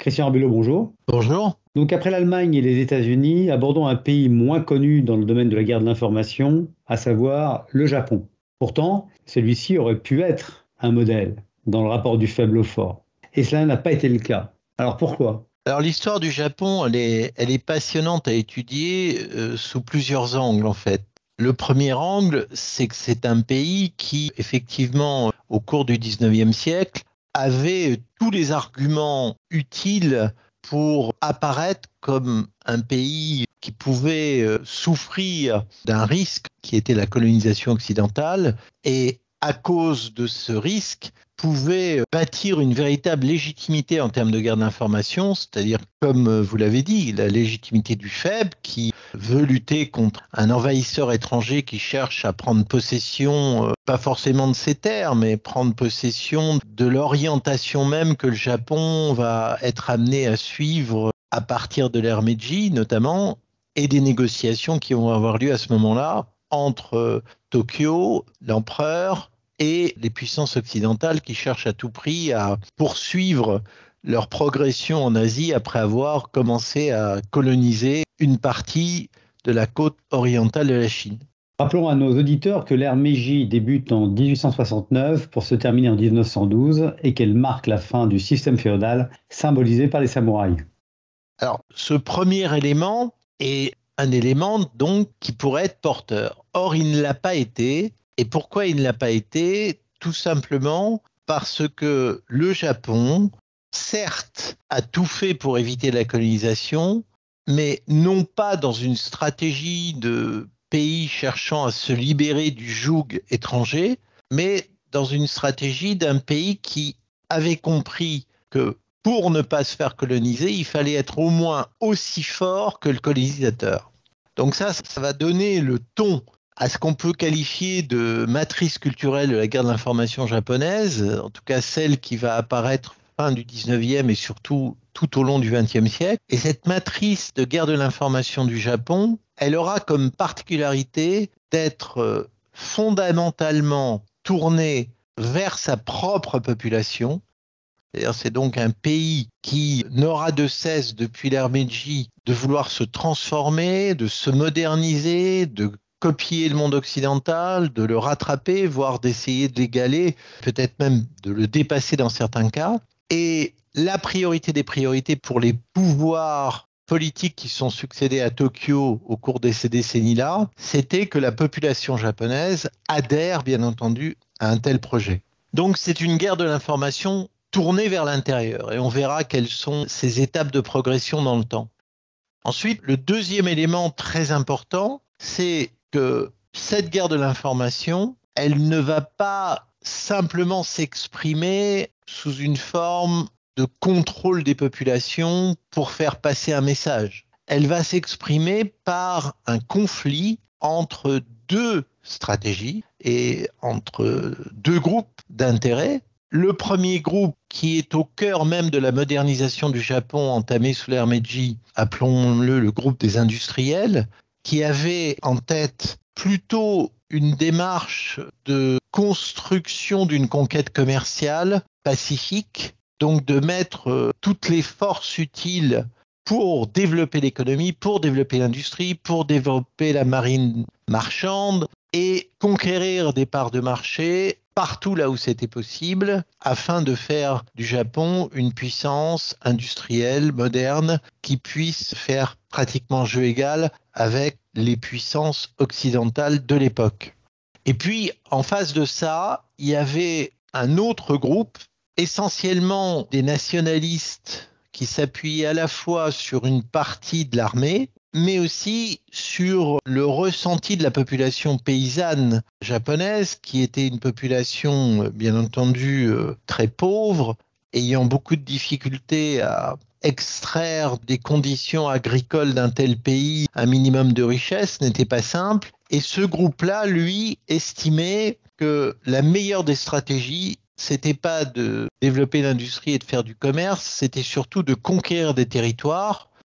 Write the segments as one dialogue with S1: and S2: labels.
S1: Christian Arbelot, bonjour.
S2: Bonjour.
S1: Donc après l'Allemagne et les États-Unis, abordons un pays moins connu dans le domaine de la guerre de l'information, à savoir le Japon. Pourtant, celui-ci aurait pu être un modèle dans le rapport du faible au fort. Et cela n'a pas été le cas. Alors pourquoi?
S2: Alors l'histoire du Japon, elle est passionnante à étudier sous plusieurs angles en fait. Le premier angle, c'est que c'est un pays qui, effectivement, au cours du 19e siècle, avait tous les arguments utiles pour apparaître comme un pays qui pouvait souffrir d'un risque qui était la colonisation occidentale et à cause de ce risque, pouvait bâtir une véritable légitimité en termes de guerre d'information, c'est-à-dire, comme vous l'avez dit, la légitimité du faible qui veut lutter contre un envahisseur étranger qui cherche à prendre possession, pas forcément de ses terres, mais prendre possession de l'orientation même que le Japon va être amené à suivre à partir de l'ère Meiji notamment, et des négociations qui vont avoir lieu à ce moment-là entre Tokyo, l'empereur, et les puissances occidentales qui cherchent à tout prix à poursuivre leur progression en Asie après avoir commencé à coloniser une partie de la côte orientale de la Chine.
S1: Rappelons à nos auditeurs que l'ère Meiji débute en 1869 pour se terminer en 1912 et qu'elle marque la fin du système féodal symbolisé par les samouraïs.
S2: Alors, ce premier élément est un élément donc qui pourrait être porteur. Or, il ne l'a pas été. Et pourquoi il ne l'a pas été? Tout simplement parce que le Japon, certes, a tout fait pour éviter la colonisation, mais non pas dans une stratégie de pays cherchant à se libérer du joug étranger, mais dans une stratégie d'un pays qui avait compris que pour ne pas se faire coloniser, il fallait être au moins aussi fort que le colonisateur. Donc ça va donner le ton à ce qu'on peut qualifier de matrice culturelle de la guerre de l'information japonaise, en tout cas celle qui va apparaître fin du 19e et surtout tout au long du 20e siècle. Et cette matrice de guerre de l'information du Japon, elle aura comme particularité d'être fondamentalement tournée vers sa propre population. C'est donc un pays qui n'aura de cesse depuis l'ère Meiji de vouloir se transformer, de se moderniser, de copier le monde occidental, de le rattraper, voire d'essayer de l'égaler, peut-être même de le dépasser dans certains cas. Et la priorité des priorités pour les pouvoirs politiques qui sont succédés à Tokyo au cours de ces décennies-là, c'était que la population japonaise adhère, bien entendu, à un tel projet. Donc c'est une guerre de l'information tournée vers l'intérieur et on verra quelles sont ces étapes de progression dans le temps. Ensuite, le deuxième élément très important, c'est que cette guerre de l'information, elle ne va pas simplement s'exprimer sous une forme de contrôle des populations pour faire passer un message. Elle va s'exprimer par un conflit entre deux stratégies et entre deux groupes d'intérêts. Le premier groupe, qui est au cœur même de la modernisation du Japon entamée sous l'ère Meiji, appelons-le le groupe des industriels, qui avait en tête plutôt une démarche de construction d'une conquête commerciale pacifique, donc de mettre toutes les forces utiles pour développer l'économie, pour développer l'industrie, pour développer la marine marchande et conquérir des parts de marché partout là où c'était possible, afin de faire du Japon une puissance industrielle moderne qui puisse faire pratiquement jeu égal avec les puissances occidentales de l'époque. Et puis, en face de ça, il y avait un autre groupe, essentiellement des nationalistes qui s'appuyaient à la fois sur une partie de l'armée, mais aussi sur le ressenti de la population paysanne japonaise, qui était une population, bien entendu, très pauvre, ayant beaucoup de difficultés à extraire des conditions agricoles d'un tel pays un minimum de richesse n'était pas simple. Et ce groupe-là, lui, estimait que la meilleure des stratégies, c'était pas de développer l'industrie et de faire du commerce, c'était surtout de conquérir des territoires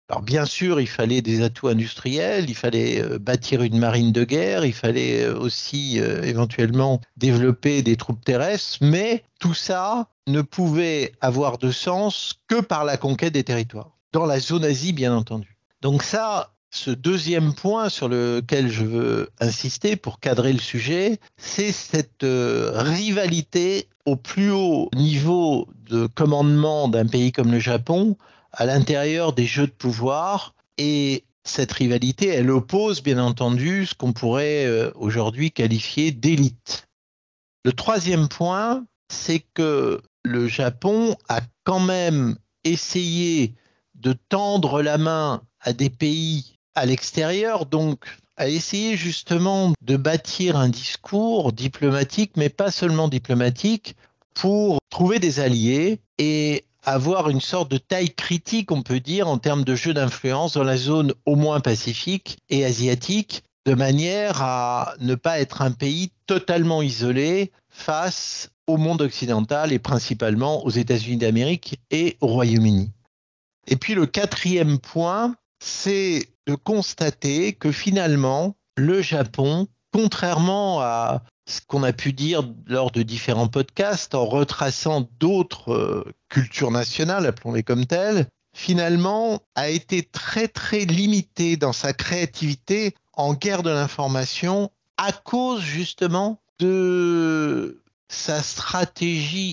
S2: Alors bien sûr, il fallait des atouts industriels, il fallait bâtir une marine de guerre, il fallait aussi éventuellement développer des troupes terrestres, mais tout ça ne pouvait avoir de sens que par la conquête des territoires, dans la zone Asie bien entendu. Donc ça, ce deuxième point sur lequel je veux insister pour cadrer le sujet, c'est cette rivalité au plus haut niveau de commandement d'un pays comme le Japon, à l'intérieur des jeux de pouvoir, et cette rivalité, elle oppose bien entendu ce qu'on pourrait aujourd'hui qualifier d'élite. Le troisième point, c'est que le Japon a quand même essayé de tendre la main à des pays à l'extérieur, donc a essayé justement de bâtir un discours diplomatique, mais pas seulement diplomatique, pour trouver des alliés et avoir une sorte de taille critique, on peut dire, en termes de jeu d'influence dans la zone au moins pacifique et asiatique, de manière à ne pas être un pays totalement isolé face au monde occidental et principalement aux États-Unis d'Amérique et au Royaume-Uni. Et puis le quatrième point, c'est de constater que finalement, le Japon, contrairement à ce qu'on a pu dire lors de différents podcasts, en retraçant d'autres cultures nationales, appelons-les comme telles, finalement a été très très limité dans sa créativité en guerre de l'information à cause justement de sa stratégie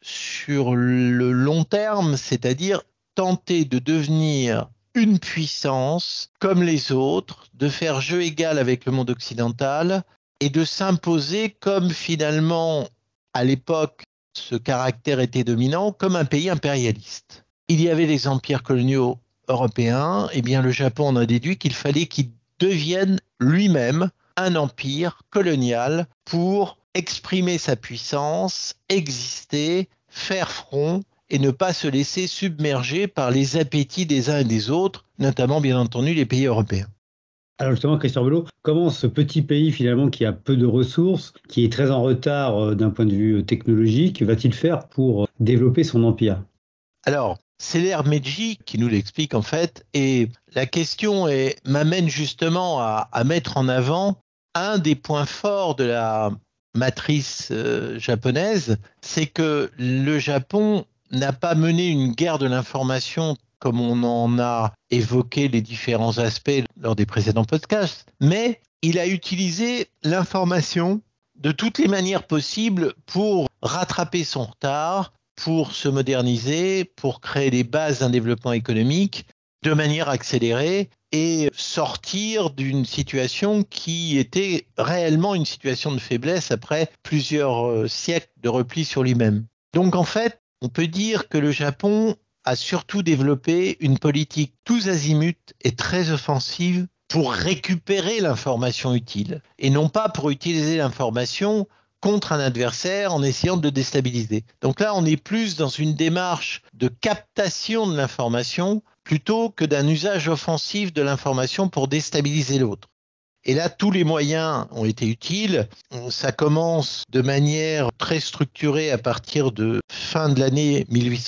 S2: sur le long terme, c'est-à-dire tenter de devenir une puissance comme les autres, de faire jeu égal avec le monde occidental et de s'imposer comme finalement, à l'époque, ce caractère était dominant, comme un pays impérialiste. Il y avait les empires coloniaux européens, et bien le Japon en a déduit qu'il fallait qu'il devienne lui-même un empire colonial pour exprimer sa puissance, exister, faire front et ne pas se laisser submerger par les appétits des uns et des autres, notamment bien entendu les pays européens.
S1: Alors justement, Christophe Belot, comment ce petit pays finalement qui a peu de ressources, qui est très en retard d'un point de vue technologique, va-t-il faire pour développer son empire?
S2: Alors, c'est l'ère Meiji qui nous l'explique en fait, et la question m'amène justement à mettre en avant un des points forts de la matrice japonaise, c'est que le Japon n'a pas mené une guerre de l'information comme on en a évoqué les différents aspects lors des précédents podcasts, mais il a utilisé l'information de toutes les manières possibles pour rattraper son retard, pour se moderniser, pour créer les bases d'un développement économique de manière accélérée et sortir d'une situation qui était réellement une situation de faiblesse après plusieurs siècles de repli sur lui-même. Donc en fait, on peut dire que le Japon a surtout développé une politique tous azimuts et très offensive pour récupérer l'information utile et non pas pour utiliser l'information contre un adversaire en essayant de le déstabiliser. Donc là, on est plus dans une démarche de captation de l'information plutôt que d'un usage offensif de l'information pour déstabiliser l'autre. Et là, tous les moyens ont été utiles. Ça commence de manière très structurée à partir de fin de l'année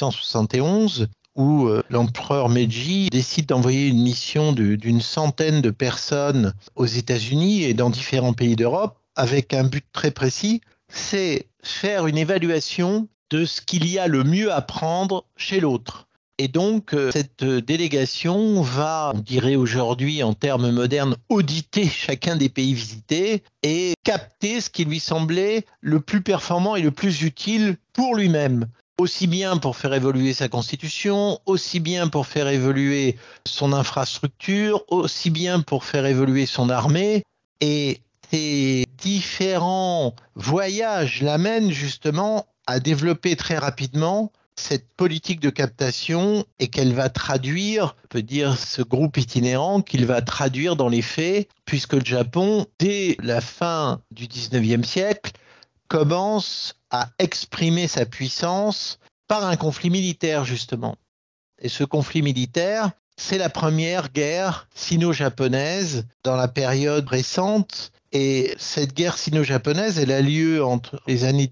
S2: 1871, où l'empereur Meiji décide d'envoyer une mission d'une centaine de personnes aux États-Unis et dans différents pays d'Europe, avec un but très précis, c'est faire une évaluation de ce qu'il y a le mieux à prendre chez l'autre. Et donc, cette délégation va, on dirait aujourd'hui en termes modernes, auditer chacun des pays visités et capter ce qui lui semblait le plus performant et le plus utile pour lui-même. Aussi bien pour faire évoluer sa constitution, aussi bien pour faire évoluer son infrastructure, aussi bien pour faire évoluer son armée. Et ces différents voyages l'amènent justement à développer très rapidement cette politique de captation et qu'elle va traduire, on peut dire ce groupe itinérant qu'il va traduire dans les faits, puisque le Japon, dès la fin du 19e siècle, commence à exprimer sa puissance par un conflit militaire justement. Et ce conflit militaire, c'est la première guerre sino-japonaise dans la période récente. Et cette guerre sino-japonaise, elle a lieu entre les années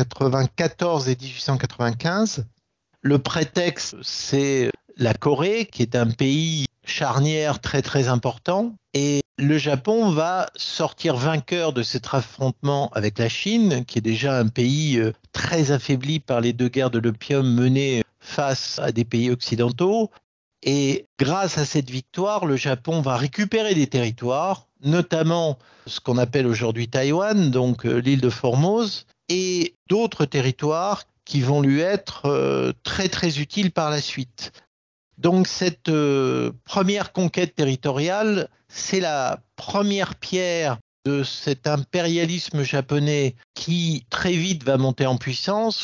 S2: 1894 et 1895. Le prétexte, c'est la Corée, qui est un pays charnière très très important et le Japon va sortir vainqueur de cet affrontement avec la Chine, qui est déjà un pays très affaibli par les 2 guerres de l'opium menées face à des pays occidentaux. Et grâce à cette victoire, le Japon va récupérer des territoires, notamment ce qu'on appelle aujourd'hui Taïwan, donc l'île de Formose, et d'autres territoires qui vont lui être très très utiles par la suite. Donc cette première conquête territoriale, c'est la première pierre de cet impérialisme japonais qui très vite va monter en puissance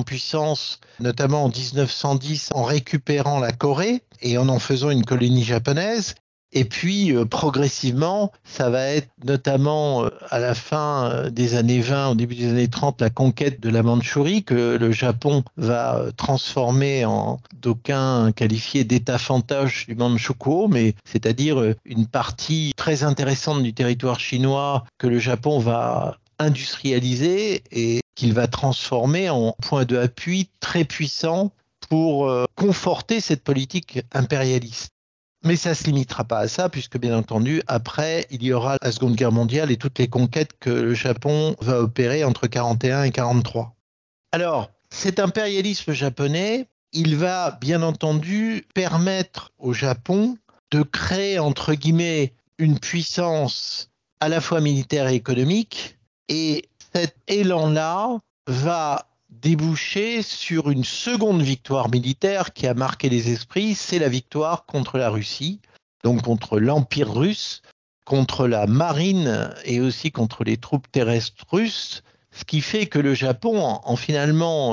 S2: notamment en 1910 en récupérant la Corée et en faisant une colonie japonaise. Et puis, progressivement, ça va être notamment à la fin des années 20, au début des années 30, la conquête de la Mandchourie que le Japon va transformer en d'aucuns qualifiés d'état fantoche du Manchukuo, mais c'est-à-dire une partie très intéressante du territoire chinois que le Japon va industrialiser et qu'il va transformer en point d'appui très puissant pour conforter cette politique impérialiste. Mais ça ne se limitera pas à ça, puisque bien entendu, après, il y aura la Seconde Guerre mondiale et toutes les conquêtes que le Japon va opérer entre 1941 et 1943. Alors, cet impérialisme japonais, il va bien entendu permettre au Japon de créer, entre guillemets, une puissance à la fois militaire et économique, et cet élan-là va déboucher sur une seconde victoire militaire qui a marqué les esprits, c'est la victoire contre la Russie, donc contre l'Empire russe, contre la marine et aussi contre les troupes terrestres russes, ce qui fait que le Japon, en finalement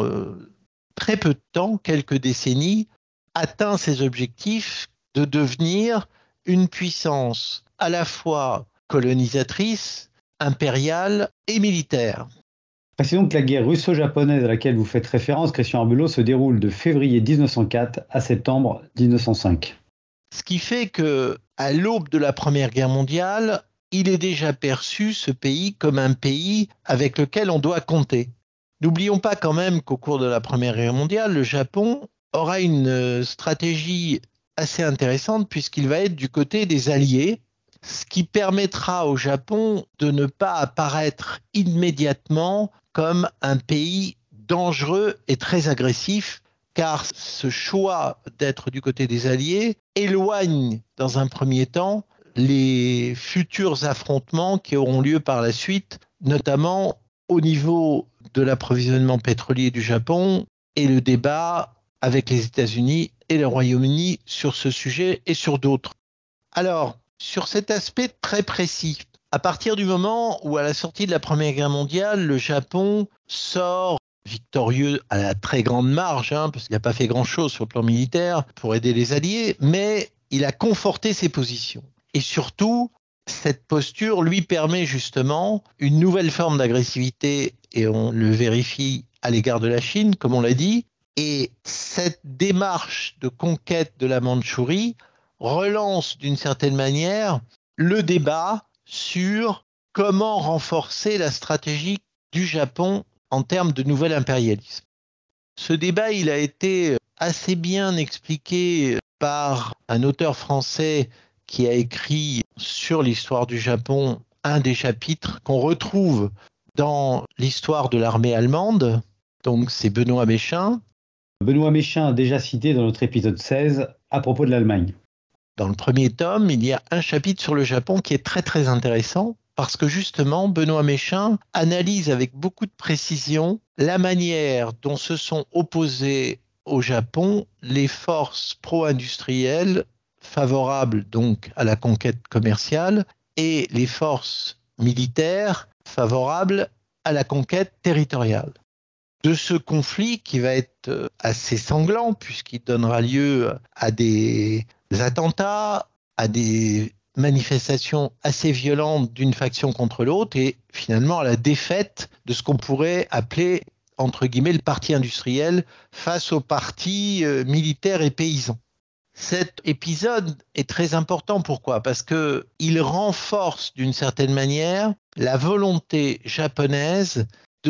S2: très peu de temps, quelques décennies, atteint ses objectifs de devenir une puissance à la fois colonisatrice, impériale et militaire.
S1: Précisons que la guerre russo-japonaise à laquelle vous faites référence, Christian Arbelot, se déroule de février 1904 à septembre 1905.
S2: Ce qui fait que, à l'aube de la Première Guerre mondiale, il est déjà perçu, ce pays, comme un pays avec lequel on doit compter. N'oublions pas quand même qu'au cours de la Première Guerre mondiale, le Japon aura une stratégie assez intéressante puisqu'il va être du côté des Alliés, ce qui permettra au Japon de ne pas apparaître immédiatement comme un pays dangereux et très agressif, car ce choix d'être du côté des Alliés éloigne, dans un premier temps, les futurs affrontements qui auront lieu par la suite, notamment au niveau de l'approvisionnement pétrolier du Japon et le débat avec les États-Unis et le Royaume-Uni sur ce sujet et sur d'autres. Alors, sur cet aspect très précis, à partir du moment où, à la sortie de la Première Guerre mondiale, le Japon sort victorieux à la très grande marge, parce qu'il n'a pas fait grand-chose sur le plan militaire pour aider les Alliés, mais il a conforté ses positions. Et surtout, cette posture lui permet justement une nouvelle forme d'agressivité, et on le vérifie à l'égard de la Chine, comme on l'a dit, et cette démarche de conquête de la Mandchourie relance d'une certaine manière le débat sur comment renforcer la stratégie du Japon en termes de nouvel impérialisme. Ce débat, il a été assez bien expliqué par un auteur français qui a écrit sur l'histoire du Japon un des chapitres qu'on retrouve dans l'histoire de l'armée allemande. Donc c'est Benoît Méchain.
S1: Benoît Méchain, déjà cité dans notre épisode 16 à propos de l'Allemagne.
S2: Dans le premier tome, il y a un chapitre sur le Japon qui est très très intéressant parce que justement, Benoît Méchain analyse avec beaucoup de précision la manière dont se sont opposées au Japon les forces pro-industrielles favorables donc à la conquête commerciale et les forces militaires favorables à la conquête territoriale. De ce conflit qui va être assez sanglant puisqu'il donnera lieu à des attentats, à des manifestations assez violentes d'une faction contre l'autre et finalement à la défaite de ce qu'on pourrait appeler entre guillemets le parti industriel face au parti militaire et paysan. Cet épisode est très important. Pourquoi ? Parce qu'il renforce d'une certaine manière la volonté japonaise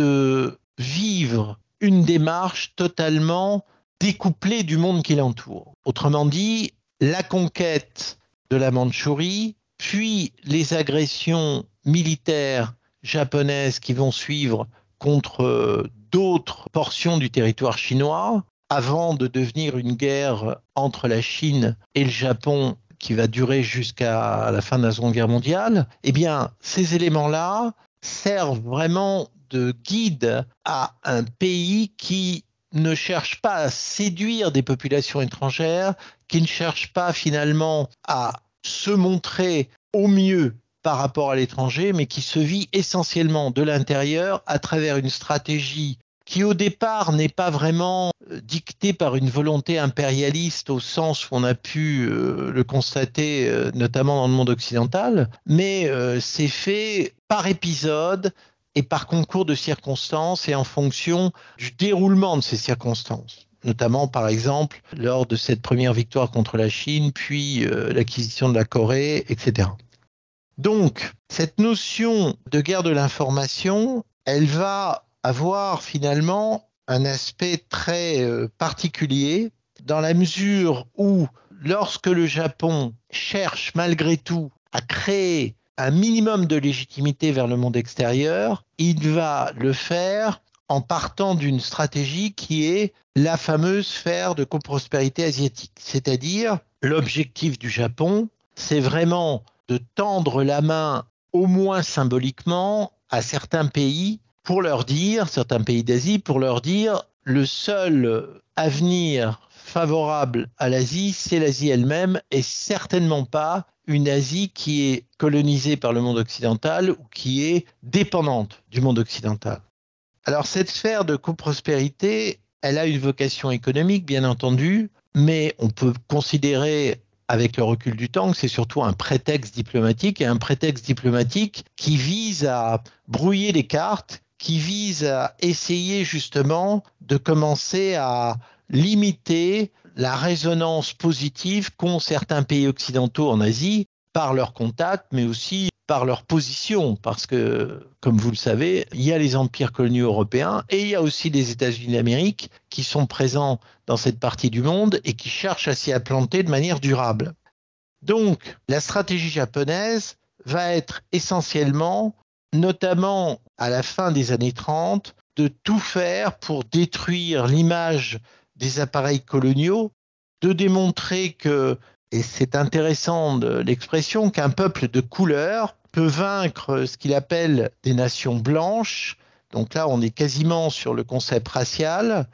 S2: de vivre une démarche totalement découplée du monde qui l'entoure. Autrement dit, la conquête de la Mandchourie, puis les agressions militaires japonaises qui vont suivre contre d'autres portions du territoire chinois, avant de devenir une guerre entre la Chine et le Japon qui va durer jusqu'à la fin de la Seconde Guerre mondiale, eh bien, ces éléments-là servent vraiment de guide à un pays qui ne cherche pas à séduire des populations étrangères, qui ne cherche pas finalement à se montrer au mieux par rapport à l'étranger, mais qui se vit essentiellement de l'intérieur à travers une stratégie qui au départ n'est pas vraiment dictée par une volonté impérialiste au sens où on a pu le constater notamment dans le monde occidental, mais c'est fait par épisode et par concours de circonstances et en fonction du déroulement de ces circonstances. Notamment, par exemple, lors de cette première victoire contre la Chine, puis l'acquisition de la Corée, etc. Donc, cette notion de guerre de l'information, elle va avoir finalement un aspect très particulier dans la mesure où, lorsque le Japon cherche malgré tout à créer un minimum de légitimité vers le monde extérieur, il va le faire en partant d'une stratégie qui est la fameuse sphère de coprospérité asiatique. C'est-à-dire, l'objectif du Japon, c'est vraiment de tendre la main, au moins symboliquement, à certains pays pour leur dire, certains pays d'Asie, pour leur dire, le seul avenir favorable à l'Asie, c'est l'Asie elle-même et certainement pas une Asie qui est colonisée par le monde occidental ou qui est dépendante du monde occidental. Alors cette sphère de coprospérité, elle a une vocation économique, bien entendu, mais on peut considérer avec le recul du temps que c'est surtout un prétexte diplomatique, et un prétexte diplomatique qui vise à brouiller les cartes, qui vise à essayer justement de commencer à limiter la résonance positive qu'ont certains pays occidentaux en Asie par leurs contacts, mais aussi par leur position, parce que, comme vous le savez, il y a les empires coloniaux européens et il y a aussi les États-Unis d'Amérique qui sont présents dans cette partie du monde et qui cherchent à s'y implanter de manière durable. Donc, la stratégie japonaise va être essentiellement, notamment à la fin des années 30, de tout faire pour détruire l'image des appareils coloniaux, de démontrer que, et c'est intéressant l'expression, qu'un peuple de couleur peut vaincre ce qu'il appelle des nations blanches. Donc là, on est quasiment sur le concept racial.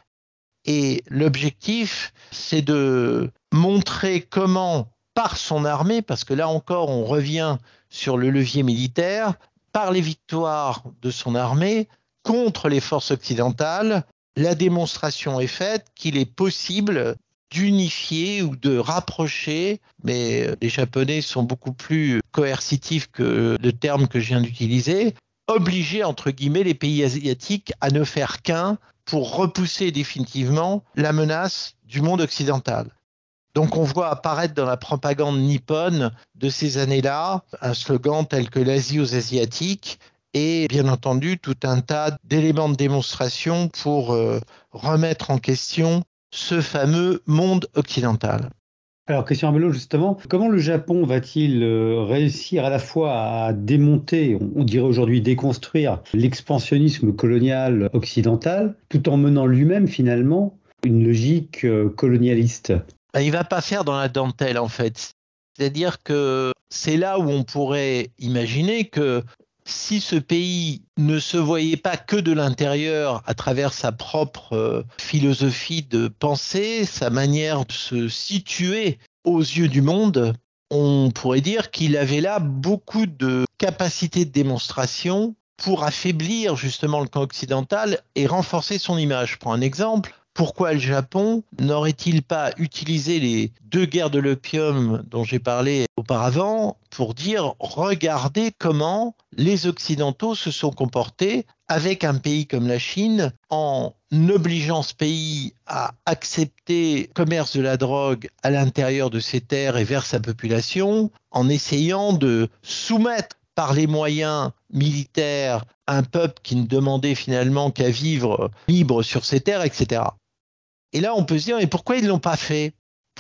S2: Et l'objectif, c'est de montrer comment, par son armée, parce que là encore, on revient sur le levier militaire, par les victoires de son armée contre les forces occidentales, la démonstration est faite qu'il est possible d'unifier ou de rapprocher, mais les Japonais sont beaucoup plus coercitifs que le terme que je viens d'utiliser, obliger entre guillemets les pays asiatiques à ne faire qu'un pour repousser définitivement la menace du monde occidental. Donc on voit apparaître dans la propagande nippone de ces années-là un slogan tel que l'Asie aux Asiatiques et bien entendu tout un tas d'éléments de démonstration pour remettre en question ce fameux monde occidental.
S1: Alors, Christian Abelot, justement, comment le Japon va-t-il réussir à la fois à démonter, on dirait aujourd'hui déconstruire, l'expansionnisme colonial occidental, tout en menant lui-même finalement une logique colonialiste?
S2: Il ne va pas faire dans la dentelle en fait. C'est-à-dire que c'est là où on pourrait imaginer que si ce pays ne se voyait pas que de l'intérieur à travers sa propre philosophie de pensée, sa manière de se situer aux yeux du monde, on pourrait dire qu'il avait là beaucoup de capacités de démonstration pour affaiblir justement le camp occidental et renforcer son image. Pour un exemple, pourquoi le Japon n'aurait-il pas utilisé les 2 guerres de l'opium dont j'ai parlé auparavant pour dire regardez comment les Occidentaux se sont comportés avec un pays comme la Chine en obligeant ce pays à accepter le commerce de la drogue à l'intérieur de ses terres et vers sa population, en essayant de soumettre par les moyens militaires un peuple qui ne demandait finalement qu'à vivre libre sur ses terres, etc. Et là, on peut se dire, mais pourquoi ils ne l'ont pas fait ?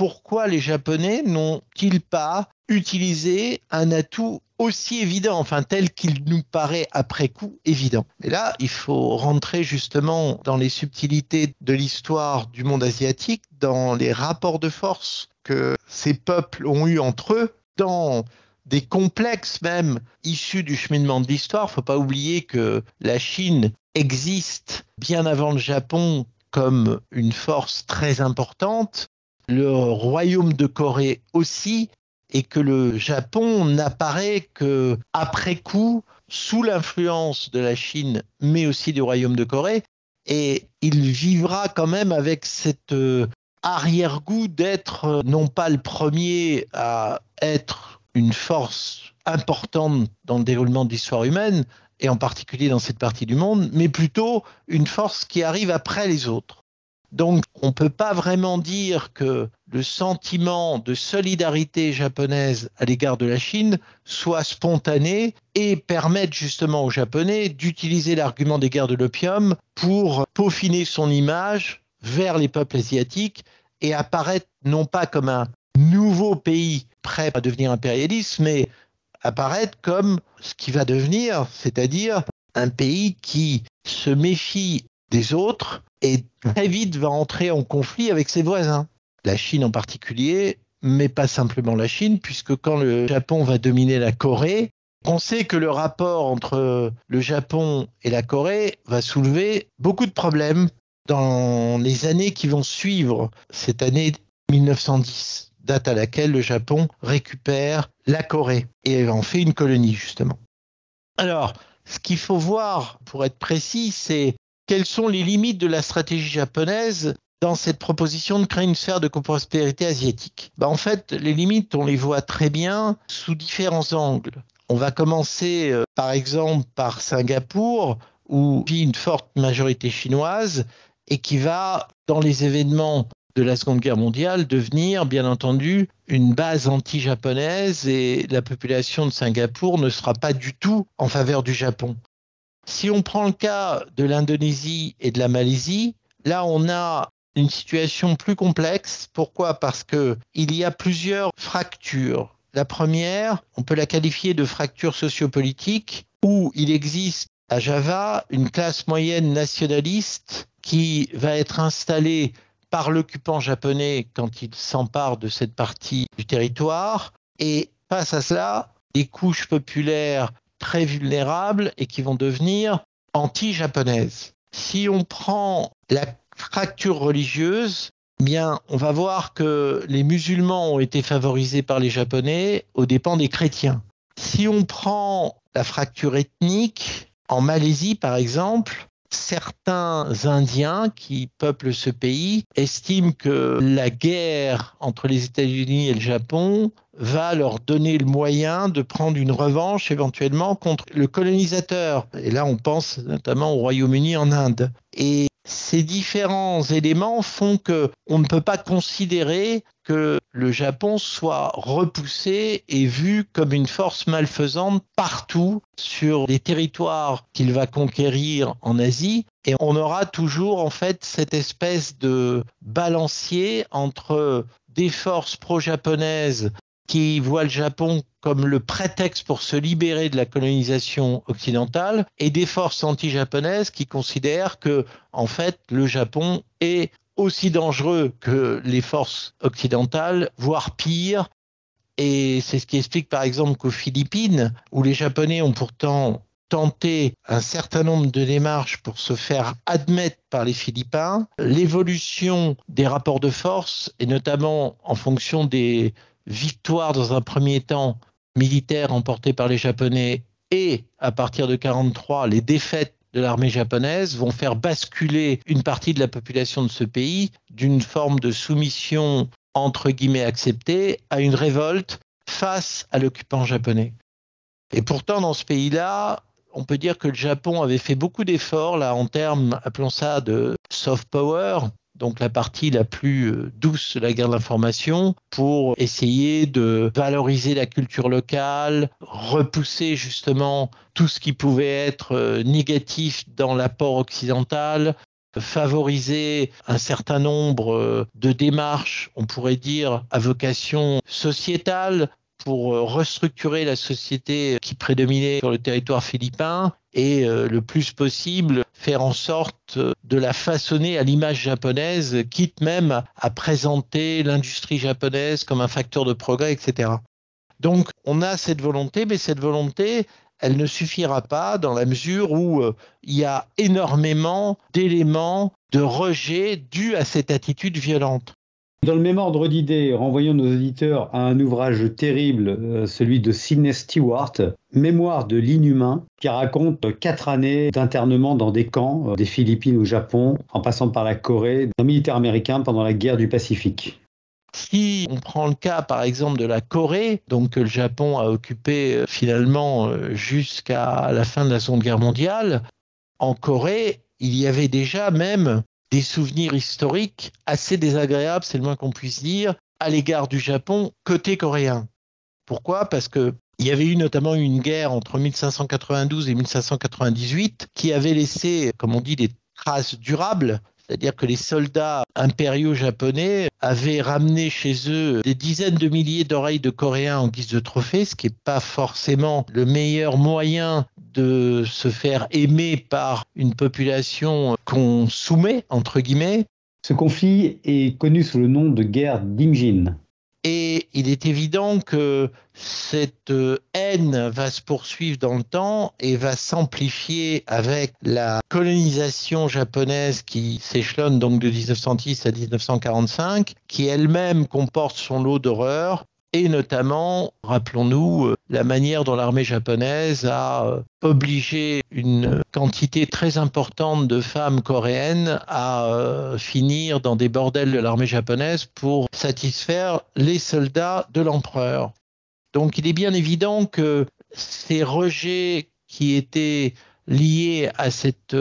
S2: pourquoi les Japonais n'ont-ils pas utilisé un atout aussi évident, enfin tel qu'il nous paraît après coup évident. Et là, il faut rentrer justement dans les subtilités de l'histoire du monde asiatique, dans les rapports de force que ces peuples ont eu entre eux, dans des complexes même issus du cheminement de l'histoire. Il ne faut pas oublier que la Chine existe bien avant le Japon comme une force très importante, le royaume de Corée aussi, et que le Japon n'apparaît qu'après coup, sous l'influence de la Chine, mais aussi du royaume de Corée, et il vivra quand même avec cet arrière-goût d'être non pas le premier à être une force importante dans le déroulement de l'histoire humaine, et en particulier dans cette partie du monde, mais plutôt une force qui arrive après les autres. Donc, on ne peut pas vraiment dire que le sentiment de solidarité japonaise à l'égard de la Chine soit spontané et permette justement aux Japonais d'utiliser l'argument des guerres de l'opium pour peaufiner son image vers les peuples asiatiques et apparaître non pas comme un nouveau pays prêt à devenir impérialiste, mais apparaître comme ce qui va devenir, c'est-à-dire un pays qui se méfie des autres et très vite va entrer en conflit avec ses voisins. La Chine en particulier, mais pas simplement la Chine, puisque quand le Japon va dominer la Corée, on sait que le rapport entre le Japon et la Corée va soulever beaucoup de problèmes dans les années qui vont suivre cette année 1910, date à laquelle le Japon récupère la Corée et en fait une colonie justement. Alors, ce qu'il faut voir, pour être précis, c'est quelles sont les limites de la stratégie japonaise dans cette proposition de créer une sphère de coprospérité asiatique. En fait, les limites, on les voit très bien sous différents angles. On va commencer par exemple par Singapour, où vit une forte majorité chinoise et qui va, dans les événements de la Seconde Guerre mondiale, devenir, bien entendu, une base anti-japonaise et la population de Singapour ne sera pas du tout en faveur du Japon. Si on prend le cas de l'Indonésie et de la Malaisie, là on a une situation plus complexe. Pourquoi ? Parce qu'il y a plusieurs fractures. La première, on peut la qualifier de fracture sociopolitique, où il existe à Java une classe moyenne nationaliste qui va être installée par l'occupant japonais quand il s'empare de cette partie du territoire. Et face à cela, des couches populaires très vulnérables et qui vont devenir anti-japonaises. Si on prend la fracture religieuse, bien, on va voir que les musulmans ont été favorisés par les Japonais aux dépens des chrétiens. Si on prend la fracture ethnique, en Malaisie par exemple, certains Indiens qui peuplent ce pays estiment que la guerre entre les États-Unis et le Japon va leur donner le moyen de prendre une revanche éventuellement contre le colonisateur. Et là, on pense notamment au Royaume-Uni en Inde. Et ces différents éléments font qu'on ne peut pas considérer que le Japon soit repoussé et vu comme une force malfaisante partout sur les territoires qu'il va conquérir en Asie. Et on aura toujours en fait cette espèce de balancier entre des forces pro-japonaises qui voient le Japon comme le prétexte pour se libérer de la colonisation occidentale et des forces anti-japonaises qui considèrent que, en fait, le Japon est aussi dangereux que les forces occidentales, voire pire. Et c'est ce qui explique par exemple qu'aux Philippines, où les Japonais ont pourtant tenté un certain nombre de démarches pour se faire admettre par les Philippins, l'évolution des rapports de force, et notamment en fonction des victoires dans un premier temps militaires emportées par les Japonais et à partir de 1943, les défaites de l'armée japonaise vont faire basculer une partie de la population de ce pays d'une forme de soumission entre guillemets acceptée à une révolte face à l'occupant japonais. Et pourtant, dans ce pays-là, on peut dire que le Japon avait fait beaucoup d'efforts là en termes, appelons ça de soft power, donc la partie la plus douce de la guerre de l'information, pour essayer de valoriser la culture locale, repousser justement tout ce qui pouvait être négatif dans l'apport occidental, favoriser un certain nombre de démarches, on pourrait dire, à vocation sociétale, pour restructurer la société qui prédominait sur le territoire philippin et le plus possible faire en sorte de la façonner à l'image japonaise, quitte même à présenter l'industrie japonaise comme un facteur de progrès, etc. Donc on a cette volonté, mais cette volonté, elle ne suffira pas dans la mesure où il y a énormément d'éléments de rejet dus à cette attitude violente.
S1: Dans le même ordre d'idées, renvoyons nos auditeurs à un ouvrage terrible, celui de Sidney Stewart, Mémoire de l'inhumain, qui raconte 4 années d'internement dans des camps, des Philippines au Japon, en passant par la Corée, d'un militaire américain pendant la guerre du Pacifique.
S2: Si on prend le cas, par exemple, de la Corée, donc que le Japon a occupé finalement jusqu'à la fin de la Seconde Guerre mondiale, en Corée, il y avait déjà même des souvenirs historiques assez désagréables, c'est le moins qu'on puisse dire, à l'égard du Japon côté coréen. Pourquoi ? Parce qu'il y avait eu notamment une guerre entre 1592 et 1598 qui avait laissé, comme on dit, des traces durables. C'est-à-dire que les soldats impériaux japonais avaient ramené chez eux des dizaines de milliers d'oreilles de Coréens en guise de trophée, ce qui n'est pas forcément le meilleur moyen de se faire aimer par une population qu'on soumet, entre guillemets.
S1: Ce conflit est connu sous le nom de guerre d'Imjin.
S2: Et il est évident que cette haine va se poursuivre dans le temps et va s'amplifier avec la colonisation japonaise qui s'échelonne donc de 1910 à 1945, qui elle-même comporte son lot d'horreurs. Et notamment, rappelons-nous, la manière dont l'armée japonaise a obligé une quantité très importante de femmes coréennes à finir dans des bordels de l'armée japonaise pour satisfaire les soldats de l'empereur. Donc il est bien évident que ces rejets qui étaient liés à cette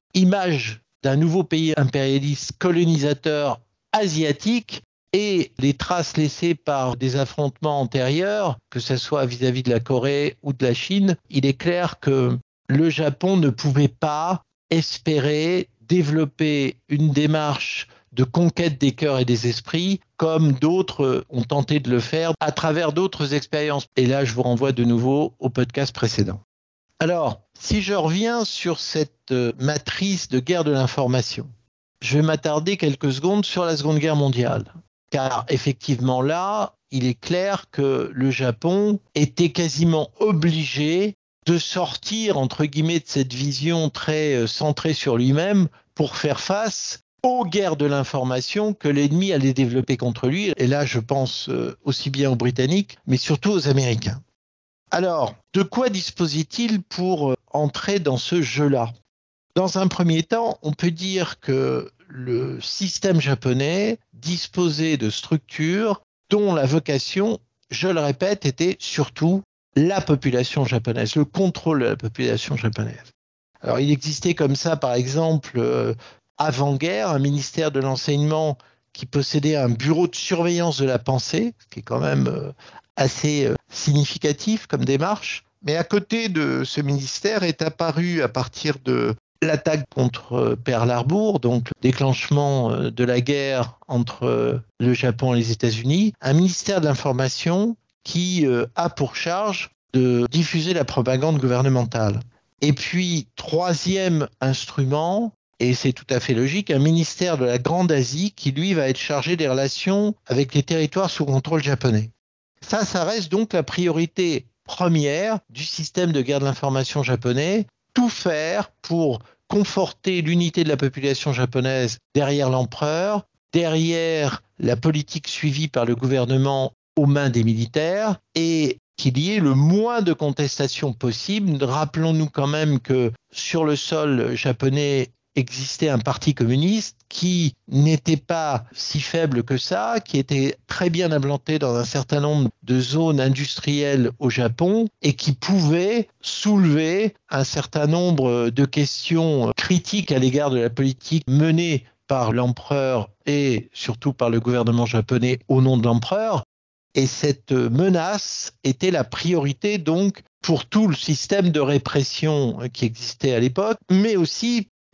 S2: image d'un nouveau pays impérialiste colonisateur asiatique et les traces laissées par des affrontements antérieurs, que ce soit vis-à-vis de la Corée ou de la Chine, il est clair que le Japon ne pouvait pas espérer développer une démarche de conquête des cœurs et des esprits comme d'autres ont tenté de le faire à travers d'autres expériences. Et là, je vous renvoie de nouveau au podcast précédent. Alors, si je reviens sur cette matrice de guerre de l'information, je vais m'attarder quelques secondes sur la Seconde Guerre mondiale. Car effectivement là, il est clair que le Japon était quasiment obligé de sortir, entre guillemets, de cette vision très centrée sur lui-même pour faire face aux guerres de l'information que l'ennemi allait développer contre lui. Et là, je pense aussi bien aux Britanniques, mais surtout aux Américains. Alors, de quoi disposait-il pour entrer dans ce jeu-là ? Dans un premier temps, on peut dire que le système japonais disposait de structures dont la vocation, je le répète, était surtout la population japonaise, le contrôle de la population japonaise. Alors il existait comme ça, par exemple, avant-guerre, un ministère de l'enseignement qui possédait un bureau de surveillance de la pensée, ce qui est quand même assez significatif comme démarche. Mais à côté de ce ministère est apparu à partir de l'attaque contre Pearl Harbor, donc le déclenchement de la guerre entre le Japon et les États-Unis, un ministère de l'information qui a pour charge de diffuser la propagande gouvernementale. Et puis, troisième instrument, et c'est tout à fait logique, un ministère de la Grande Asie qui, lui, va être chargé des relations avec les territoires sous contrôle japonais. Ça reste donc la priorité première du système de guerre de l'information japonais, tout faire pour conforter l'unité de la population japonaise derrière l'empereur, derrière la politique suivie par le gouvernement aux mains des militaires et qu'il y ait le moins de contestation possible. Rappelons-nous quand même que sur le sol japonais existait un parti communiste qui n'était pas si faible que ça, qui était très bien implanté dans un certain nombre de zones industrielles au Japon et qui pouvait soulever un certain nombre de questions critiques à l'égard de la politique menée par l'empereur et surtout par le gouvernement japonais au nom de l'empereur. Et cette menace était la priorité donc pour tout le système de répression qui existait à l'époque, mais aussi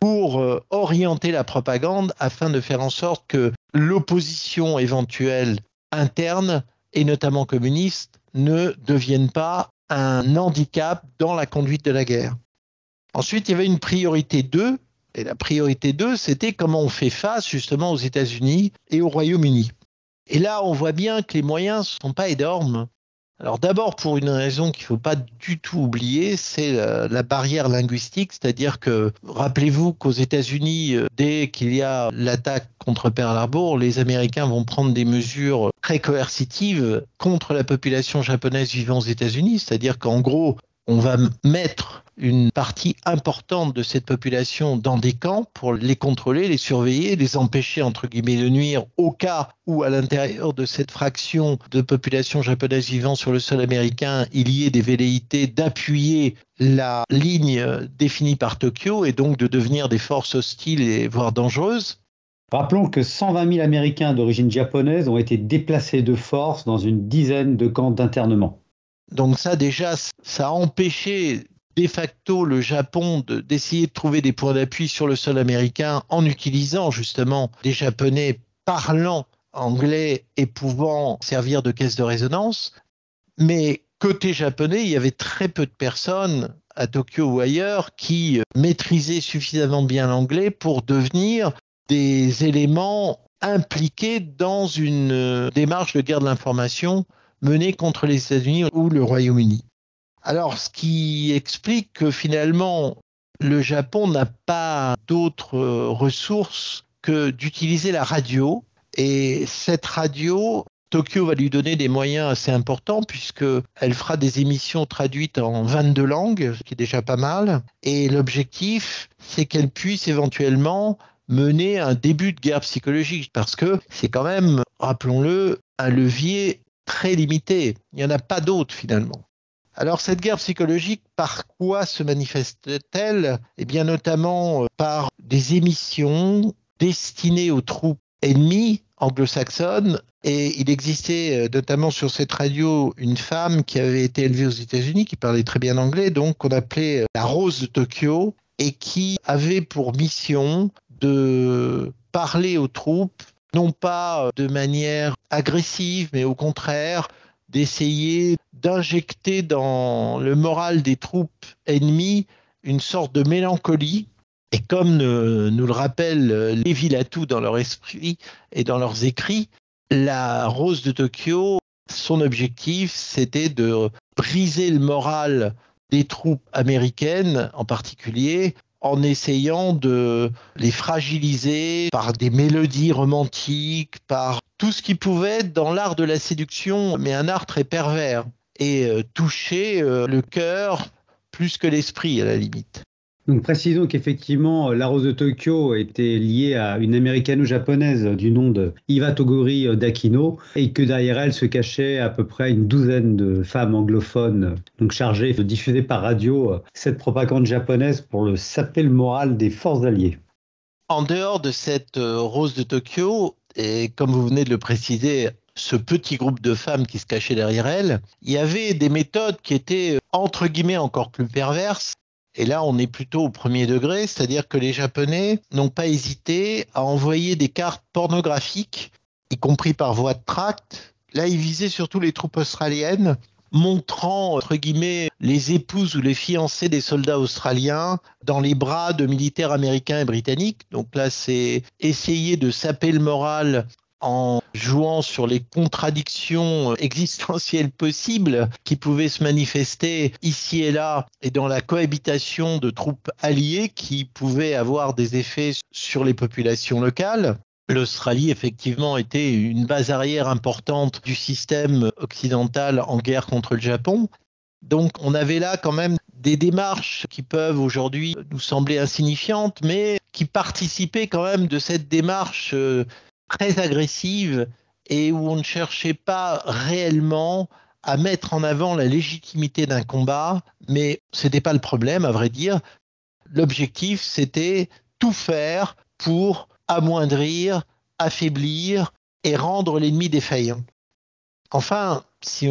S2: pour orienter la propagande afin de faire en sorte que l'opposition éventuelle interne, et notamment communiste, ne devienne pas un handicap dans la conduite de la guerre. Ensuite, il y avait une priorité 2, et la priorité 2, c'était comment on fait face justement aux États-Unis et au Royaume-Uni. Et là, on voit bien que les moyens ne sont pas énormes. Alors d'abord, pour une raison qu'il ne faut pas du tout oublier, c'est la barrière linguistique, c'est-à-dire que, rappelez-vous qu'aux États-Unis, dès qu'il y a l'attaque contre Pearl Harbor, les Américains vont prendre des mesures très coercitives contre la population japonaise vivant aux États-Unis, c'est-à-dire qu'en gros, on va mettre une partie importante de cette population dans des camps pour les contrôler, les surveiller, les empêcher, entre guillemets, de nuire au cas où, à l'intérieur de cette fraction de population japonaise vivant sur le sol américain, il y ait des velléités d'appuyer la ligne définie par Tokyo et donc de devenir des forces hostiles et voire dangereuses.
S1: Rappelons que 120 000 Américains d'origine japonaise ont été déplacés de force dans une dizaine de camps d'internement.
S2: Donc ça déjà, ça a empêché de facto le Japon d'essayer de trouver des points d'appui sur le sol américain en utilisant justement des Japonais parlant anglais et pouvant servir de caisse de résonance. Mais côté japonais, il y avait très peu de personnes à Tokyo ou ailleurs qui maîtrisaient suffisamment bien l'anglais pour devenir des éléments impliqués dans une démarche de guerre de l'information menée contre les États-Unis ou le Royaume-Uni. Alors, ce qui explique que finalement, le Japon n'a pas d'autres ressources que d'utiliser la radio. Et cette radio, Tokyo va lui donner des moyens assez importants puisqu'elle fera des émissions traduites en 22 langues, ce qui est déjà pas mal. Et l'objectif, c'est qu'elle puisse éventuellement mener un début de guerre psychologique parce que c'est quand même, rappelons-le, un levier très limité. Il n'y en a pas d'autres finalement. Alors cette guerre psychologique, par quoi se manifeste-t-elle ? Eh bien notamment par des émissions destinées aux troupes ennemies anglo-saxonnes. Et il existait notamment sur cette radio une femme qui avait été élevée aux États-Unis, qui parlait très bien anglais, donc qu'on appelait la Rose de Tokyo, et qui avait pour mission de parler aux troupes, non pas de manière agressive, mais au contraire, d'essayer d'injecter dans le moral des troupes ennemies une sorte de mélancolie. Et comme nous le rappellent Lévi Latou dans leur esprit et dans leurs écrits, la Rose de Tokyo, son objectif, c'était de briser le moral des troupes américaines en particulier, en essayant de les fragiliser par des mélodies romantiques, par tout ce qui pouvait être dans l'art de la séduction, mais un art très pervers, et toucher le cœur plus que l'esprit à la limite.
S1: Donc précisons qu'effectivement, la Rose de Tokyo était liée à une américano-japonaise du nom de Iva Toguri d'Akino et que derrière elle se cachait à peu près une douzaine de femmes anglophones donc chargées de diffuser par radio cette propagande japonaise pour saper le moral des forces alliées.
S2: En dehors de cette Rose de Tokyo, et comme vous venez de le préciser, ce petit groupe de femmes qui se cachait derrière elle, il y avait des méthodes qui étaient entre guillemets encore plus perverses. Et là, on est plutôt au premier degré, c'est-à-dire que les Japonais n'ont pas hésité à envoyer des cartes pornographiques, y compris par voie de tract. Là, ils visaient surtout les troupes australiennes, montrant, entre guillemets, les épouses ou les fiancées des soldats australiens dans les bras de militaires américains et britanniques. Donc là, c'est essayer de saper le moral en jouant sur les contradictions existentielles possibles qui pouvaient se manifester ici et là et dans la cohabitation de troupes alliées qui pouvaient avoir des effets sur les populations locales. L'Australie, effectivement, était une base arrière importante du système occidental en guerre contre le Japon. Donc, on avait là quand même des démarches qui peuvent aujourd'hui nous sembler insignifiantes, mais qui participaient quand même de cette démarche très agressive et où on ne cherchait pas réellement à mettre en avant la légitimité d'un combat, mais ce n'était pas le problème, à vrai dire. L'objectif, c'était tout faire pour amoindrir, affaiblir et rendre l'ennemi défaillant. Enfin, si on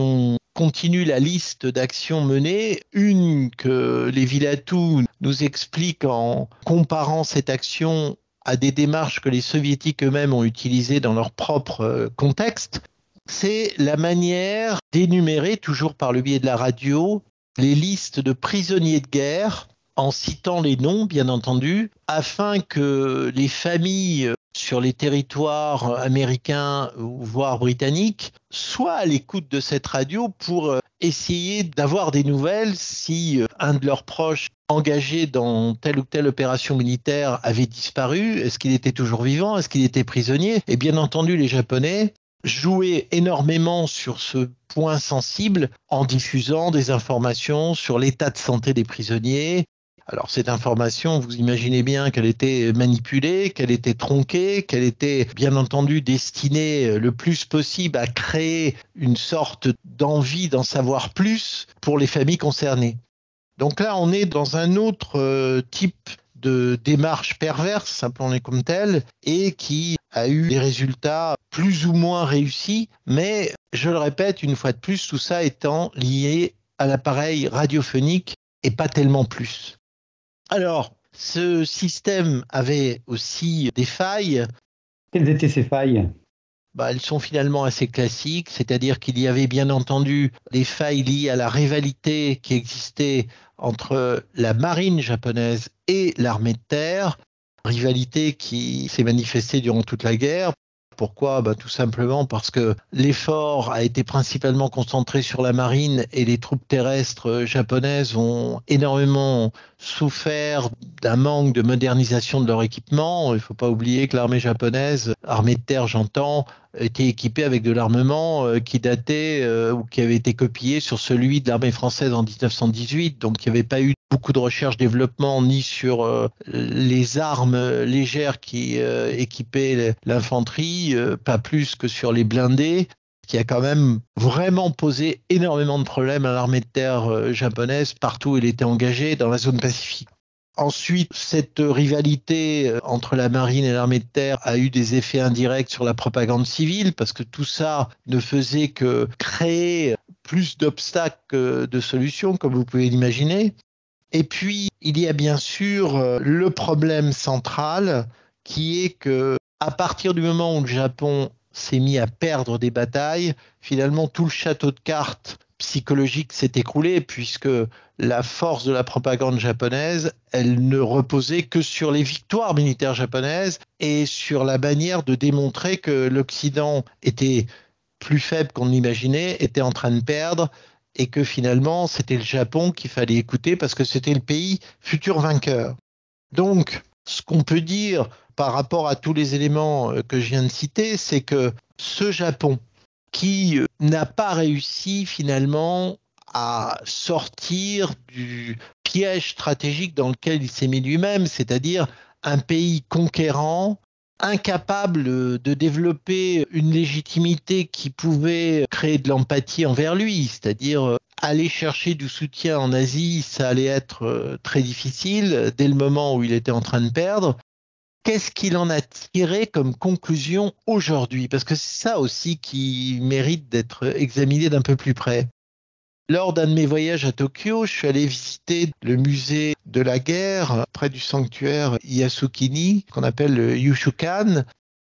S2: continue la liste d'actions menées. Une que Levi-Latoux nous explique en comparant cette action à des démarches que les soviétiques eux-mêmes ont utilisées dans leur propre contexte, c'est la manière d'énumérer, toujours par le biais de la radio, les listes de prisonniers de guerre, en citant les noms, bien entendu, afin que les familles sur les territoires américains, voire britanniques, soient à l'écoute de cette radio pour essayer d'avoir des nouvelles si un de leurs proches engagé dans telle ou telle opération militaire avait disparu. Est-ce qu'il était toujours vivant? Est-ce qu'il était prisonnier? Et bien entendu, les Japonais jouaient énormément sur ce point sensible en diffusant des informations sur l'état de santé des prisonniers. Alors cette information, vous imaginez bien qu'elle était manipulée, qu'elle était tronquée, qu'elle était bien entendu destinée le plus possible à créer une sorte d'envie d'en savoir plus pour les familles concernées. Donc là, on est dans un autre type de démarche perverse, appelons-les comme telle, et qui a eu des résultats plus ou moins réussis, mais je le répète une fois de plus, tout ça étant lié à l'appareil radiophonique et pas tellement plus. Alors, ce système avait aussi des failles.
S1: Quelles étaient ces failles?
S2: Elles sont finalement assez classiques, c'est-à-dire qu'il y avait bien entendu des failles liées à la rivalité qui existait entre la marine japonaise et l'armée de terre, rivalité qui s'est manifestée durant toute la guerre. Pourquoi? Tout simplement parce que l'effort a été principalement concentré sur la marine et les troupes terrestres japonaises ont énormément souffert d'un manque de modernisation de leur équipement. Il ne faut pas oublier que l'armée japonaise, armée de terre j'entends, était équipée avec de l'armement qui datait ou qui avait été copié sur celui de l'armée française en 1918. Donc il n'y avait pas eu beaucoup de recherche-développement ni sur les armes légères qui équipaient l'infanterie, pas plus que sur les blindés, qui a quand même vraiment posé énormément de problèmes à l'armée de terre japonaise partout où elle était engagée dans la zone Pacifique. Ensuite, cette rivalité entre la marine et l'armée de terre a eu des effets indirects sur la propagande civile parce que tout ça ne faisait que créer plus d'obstacles que de solutions, comme vous pouvez l'imaginer. Et puis, il y a bien sûr le problème central qui est que à partir du moment où le Japon s'est mis à perdre des batailles, finalement tout le château de cartes psychologique s'est écroulé puisque la force de la propagande japonaise, elle ne reposait que sur les victoires militaires japonaises et sur la manière de démontrer que l'Occident était plus faible qu'on l'imaginait, était en train de perdre et que finalement c'était le Japon qu'il fallait écouter parce que c'était le pays futur vainqueur. Donc, ce qu'on peut dire par rapport à tous les éléments que je viens de citer, c'est que ce Japon qui n'a pas réussi finalement à sortir du piège stratégique dans lequel il s'est mis lui-même, c'est-à-dire un pays conquérant, incapable de développer une légitimité qui pouvait créer de l'empathie envers lui, c'est-à-dire aller chercher du soutien en Asie, ça allait être très difficile dès le moment où il était en train de perdre. Qu'est-ce qu'il en a tiré comme conclusion aujourd'hui? Parce que c'est ça aussi qui mérite d'être examiné d'un peu plus près. Lors d'un de mes voyages à Tokyo, je suis allé visiter le musée de la guerre près du sanctuaire Yasukuni, qu'on appelle le Yushukan.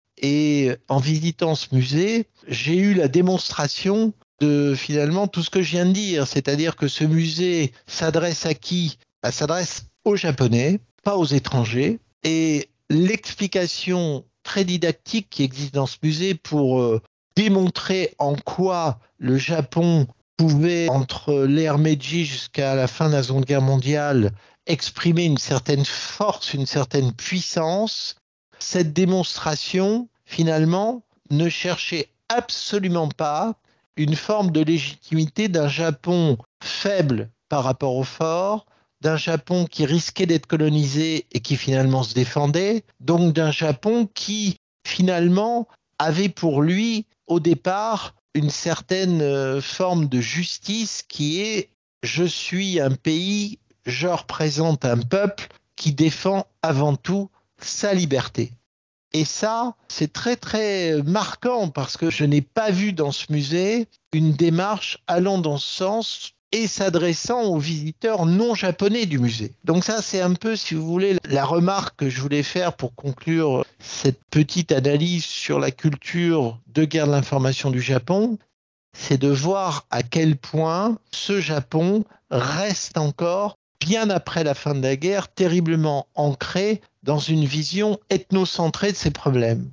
S2: Et en visitant ce musée, j'ai eu la démonstration de finalement tout ce que je viens de dire. C'est-à-dire que ce musée s'adresse à qui? S'adresse aux Japonais, pas aux étrangers. Et l'explication très didactique qui existe dans ce musée pour démontrer en quoi le Japon pouvait, entre l'ère Meiji jusqu'à la fin de la Seconde Guerre mondiale, exprimer une certaine force, une certaine puissance. Cette démonstration, finalement, ne cherchait absolument pas une forme de légitimité d'un Japon faible par rapport au fort, d'un Japon qui risquait d'être colonisé et qui finalement se défendait, donc d'un Japon qui finalement avait pour lui au départ une certaine forme de justice qui est « je suis un pays, je représente un peuple qui défend avant tout sa liberté ». Et ça, c'est très très marquant parce que je n'ai pas vu dans ce musée une démarche allant dans ce sens et s'adressant aux visiteurs non japonais du musée. Donc ça, c'est un peu, si vous voulez, la remarque que je voulais faire pour conclure cette petite analyse sur la culture de guerre de l'information du Japon, c'est de voir à quel point ce Japon reste encore, bien après la fin de la guerre, terriblement ancré dans une vision ethnocentrée de ces problèmes.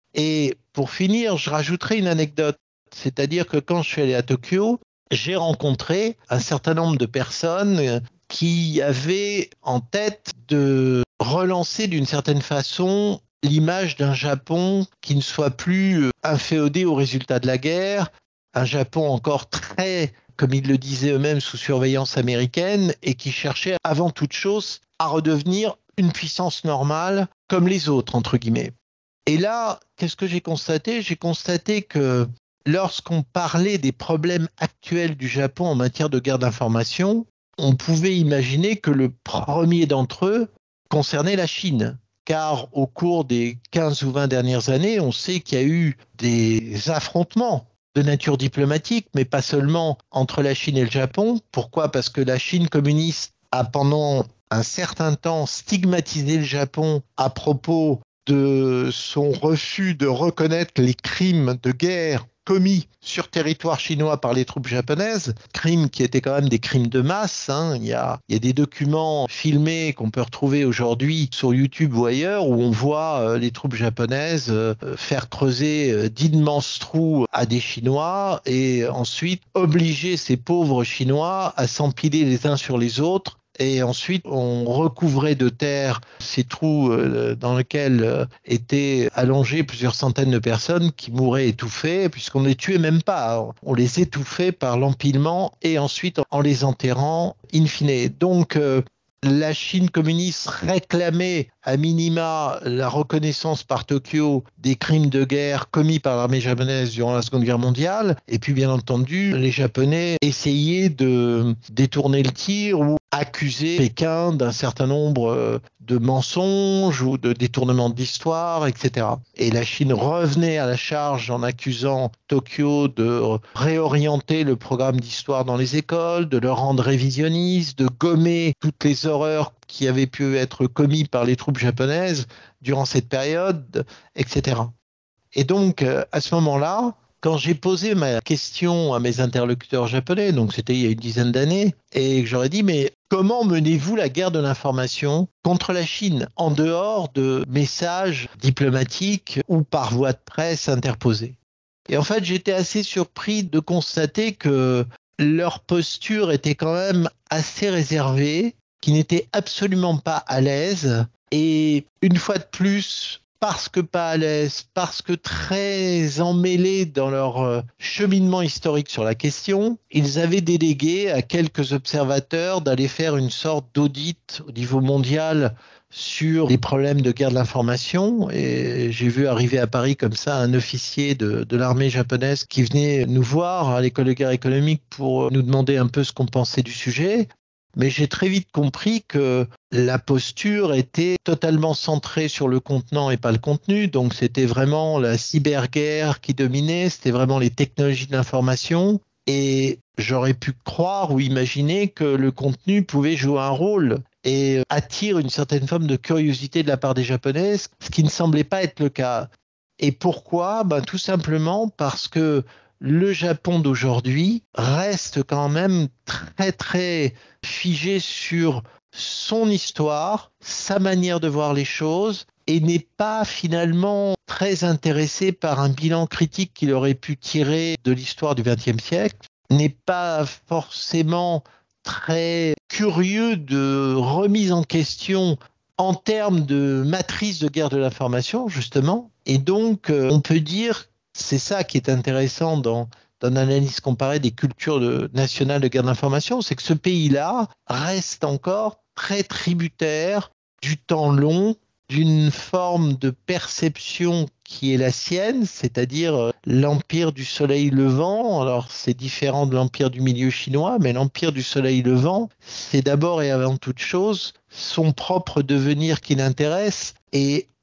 S2: Et pour finir, je rajouterai une anecdote, c'est-à-dire que quand je suis allé à Tokyo, j'ai rencontré un certain nombre de personnes qui avaient en tête de relancer d'une certaine façon l'image d'un Japon qui ne soit plus inféodé aux résultats de la guerre, un Japon encore très, comme ils le disaient eux-mêmes, sous surveillance américaine et qui cherchait avant toute chose à redevenir une puissance normale comme les autres, entre guillemets. Et là, qu'est-ce que j'ai constaté? J'ai constaté que lorsqu'on parlait des problèmes actuels du Japon en matière de guerre d'information, on pouvait imaginer que le premier d'entre eux concernait la Chine. Car au cours des 15 ou 20 dernières années, on sait qu'il y a eu des affrontements de nature diplomatique, mais pas seulement entre la Chine et le Japon. Pourquoi? Parce que la Chine communiste a pendant un certain temps stigmatisé le Japon à propos de son refus de reconnaître les crimes de guerre commis sur territoire chinois par les troupes japonaises, crimes qui étaient quand même des crimes de masse. Il y a des documents filmés qu'on peut retrouver aujourd'hui sur YouTube ou ailleurs où on voit les troupes japonaises faire creuser d'immenses trous à des Chinois et ensuite obliger ces pauvres Chinois à s'empiler les uns sur les autres. Et ensuite, on recouvrait de terre ces trous dans lesquels étaient allongées plusieurs centaines de personnes qui mouraient étouffées, puisqu'on ne les tuait même pas. On les étouffait par l'empilement et ensuite en les enterrant in fine. Donc, la Chine communiste réclamait à minima la reconnaissance par Tokyo des crimes de guerre commis par l'armée japonaise durant la Seconde Guerre mondiale. Et puis, bien entendu, les Japonais essayaient de détourner le tir ou accuser Pékin d'un certain nombre de mensonges ou de détournements de l'histoire, etc. Et la Chine revenait à la charge en accusant Tokyo de réorienter le programme d'histoire dans les écoles, de le rendre révisionniste, de gommer toutes les horreurs qui avaient pu être commises par les troupes japonaises durant cette période, etc. Et donc, à ce moment-là, quand j'ai posé ma question à mes interlocuteurs japonais, donc c'était il y a une dizaine d'années, et que j'aurais dit, mais comment menez-vous la guerre de l'information contre la Chine en dehors de messages diplomatiques ou par voie de presse interposés? Et en fait, j'étais assez surpris de constater que leur posture était quand même assez réservée, qu'ils n'étaient absolument pas à l'aise. Et une fois de plus, parce que pas à l'aise, parce que très emmêlés dans leur cheminement historique sur la question, ils avaient délégué à quelques observateurs d'aller faire une sorte d'audit au niveau mondial sur les problèmes de guerre de l'information. Et j'ai vu arriver à Paris comme ça un officier de l'armée japonaise qui venait nous voir à l'école de guerre économique pour nous demander un peu ce qu'on pensait du sujet. Mais j'ai très vite compris que la posture était totalement centrée sur le contenant et pas le contenu. Donc c'était vraiment la cyberguerre qui dominait, c'était vraiment les technologies de l'information. Et j'aurais pu croire ou imaginer que le contenu pouvait jouer un rôle et attire une certaine forme de curiosité de la part des Japonais, ce qui ne semblait pas être le cas. Et pourquoi? Tout simplement parce que le Japon d'aujourd'hui reste quand même très très figé sur son histoire, sa manière de voir les choses et n'est pas finalement très intéressé par un bilan critique qu'il aurait pu tirer de l'histoire du XXe siècle, n'est pas forcément très curieux de remise en question en termes de matrice de guerre de l'information, justement. Et donc, on peut dire, c'est ça qui est intéressant dans l'analyse comparée des cultures nationales de guerre d'information, c'est que ce pays-là reste encore très tributaire du temps long, d'une forme de perception qui est la sienne, c'est-à-dire l'empire du soleil levant. Alors c'est différent de l'empire du milieu chinois, mais l'empire du soleil levant, c'est d'abord et avant toute chose son propre devenir qui l'intéresse. Et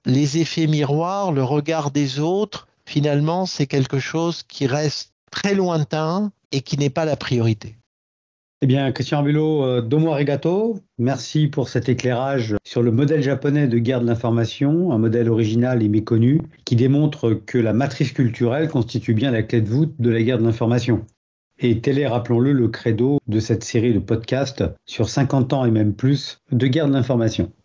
S2: les effets miroirs, le regard des autres, finalement, c'est quelque chose qui reste très lointain et qui n'est pas la priorité.
S1: Eh bien, Christian Arbulot, domo arigato. Merci pour cet éclairage sur le modèle japonais de guerre de l'information, un modèle original et méconnu qui démontre que la matrice culturelle constitue bien la clé de voûte de la guerre de l'information. Et tel est, rappelons-le, le credo de cette série de podcasts sur 50 ans et même plus de guerre de l'information.